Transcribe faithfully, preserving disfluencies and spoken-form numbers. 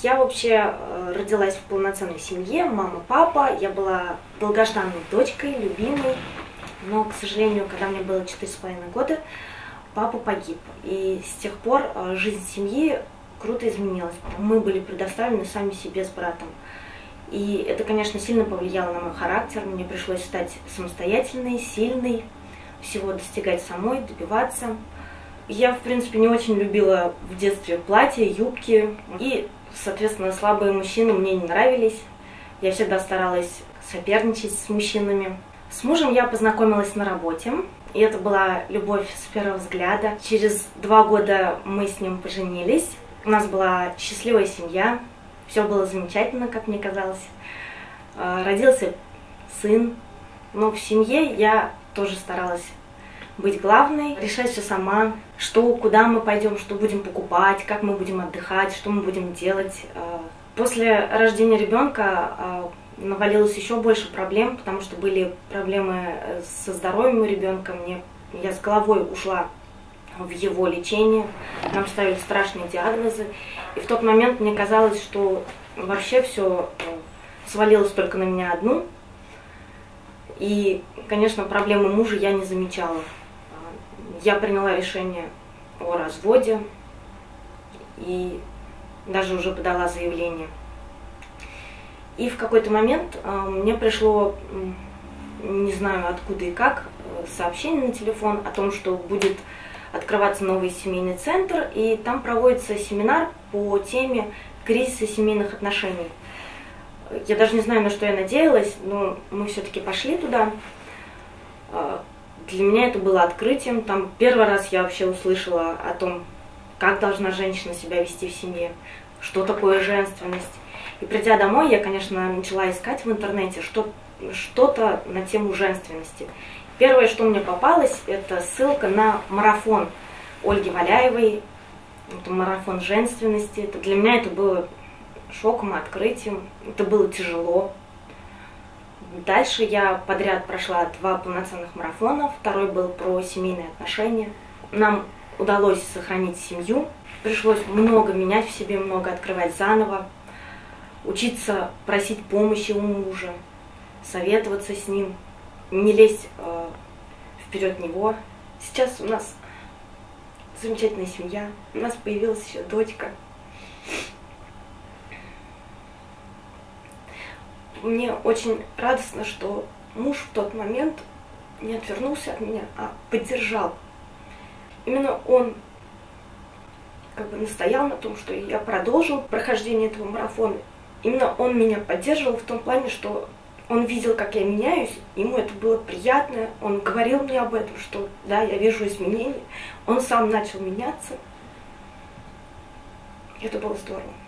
Я вообще родилась в полноценной семье, мама, папа. Я была долгожданной дочкой, любимой. Но, к сожалению, когда мне было четыре с половиной года, папа погиб. И с тех пор жизнь семьи круто изменилась. Мы были предоставлены сами себе с братом. И это, конечно, сильно повлияло на мой характер. Мне пришлось стать самостоятельной, сильной, всего достигать самой, добиваться. Я, в принципе, не очень любила в детстве платья, юбки. И, соответственно, слабые мужчины мне не нравились. Я всегда старалась соперничать с мужчинами. С мужем я познакомилась на работе. И это была любовь с первого взгляда. Через два года мы с ним поженились. У нас была счастливая семья. Все было замечательно, как мне казалось. Родился сын. Но в семье я тоже старалась быть главной, решать все сама, что, куда мы пойдем, что будем покупать, как мы будем отдыхать, что мы будем делать. После рождения ребенка навалилось еще больше проблем, потому что были проблемы со здоровьем у ребенка. Мне, я с головой ушла в его лечение, нам ставили страшные диагнозы. И в тот момент мне казалось, что вообще все свалилось только на меня одну. И, конечно, проблемы мужа я не замечала. Я приняла решение о разводе и даже уже подала заявление. И в какой-то момент мне пришло, не знаю откуда и как, сообщение на телефон о том, что будет открываться новый семейный центр, и там проводится семинар по теме кризиса семейных отношений. Я даже не знаю, на что я надеялась, но мы все-таки пошли туда. Для меня это было открытием. Там первый раз я вообще услышала о том, как должна женщина себя вести в семье, что такое женственность. И придя домой, я, конечно, начала искать в интернете что-то на тему женственности. Первое, что мне попалось, это ссылка на марафон Ольги Валяевой. Это марафон женственности. Это, для меня это было шоком, открытием. Это было тяжело. Дальше я подряд прошла два полноценных марафона. Второй был про семейные отношения. Нам удалось сохранить семью. Пришлось много менять в себе, много открывать заново. Учиться просить помощи у мужа, советоваться с ним, не лезть э, вперед него. Сейчас у нас замечательная семья. У нас появилась еще дочка. Мне очень радостно, что муж в тот момент не отвернулся от меня, а поддержал. Именно он как бы настоял на том, что я продолжил прохождение этого марафона. Именно он меня поддерживал в том плане, что он видел, как я меняюсь, ему это было приятно, он говорил мне об этом, что да, я вижу изменения. Он сам начал меняться. Это было здорово.